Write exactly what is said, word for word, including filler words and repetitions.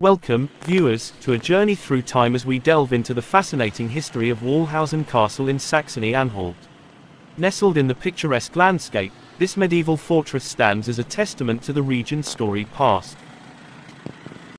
Welcome, viewers, to a journey through time as we delve into the fascinating history of Wallhausen Castle in Saxony-Anhalt. Nestled in the picturesque landscape, this medieval fortress stands as a testament to the region's storied past.